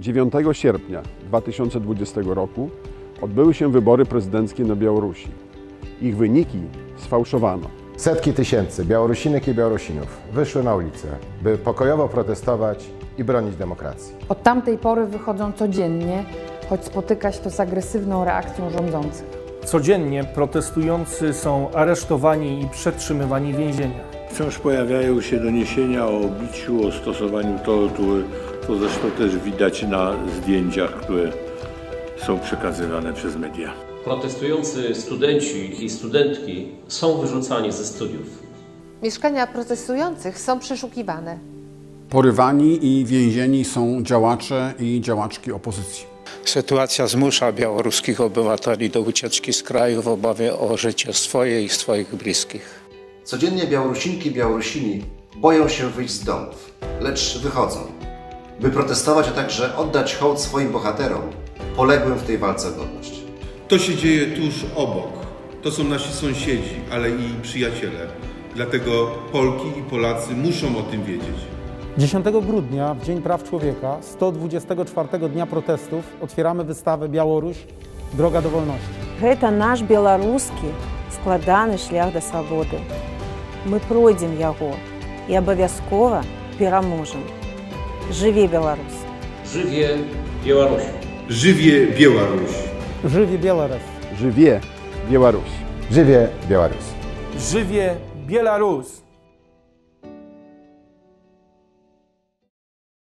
9 sierpnia 2020 roku odbyły się wybory prezydenckie na Białorusi. Ich wyniki sfałszowano. Setki tysięcy Białorusinek i Białorusinów wyszły na ulicę, by pokojowo protestować i bronić demokracji. Od tamtej pory wychodzą codziennie, choć spotyka się to z agresywną reakcją rządzących. Codziennie protestujący są aresztowani i przetrzymywani w więzieniach. Wciąż pojawiają się doniesienia o biciu, o stosowaniu tortury, to zresztą też widać na zdjęciach, które są przekazywane przez media. Protestujący studenci i studentki są wyrzucani ze studiów. Mieszkania protestujących są przeszukiwane. Porywani i więzieni są działacze i działaczki opozycji. Sytuacja zmusza białoruskich obywateli do ucieczki z kraju w obawie o życie swoje i swoich bliskich. Codziennie Białorusinki i Białorusini boją się wyjść z domów, lecz wychodzą, by protestować, a także oddać hołd swoim bohaterom poległym w tej walce o godność. To się dzieje tuż obok. To są nasi sąsiedzi, ale i przyjaciele. Dlatego Polki i Polacy muszą o tym wiedzieć. 10 grudnia, w Dzień Praw Człowieka, 124 dnia protestów, otwieramy wystawę Białoruś – Droga do wolności. Гэта наш беларускі складаны шлях да свабоды. Мы пройдзем яго і абавязкова пераможам. Жыве Беларусь! Żywie Białoruś! Żywie Białoruś! Żywie Białoruś! Żywie Białoruś! Żywie Białoruś! Żywie Białoruś!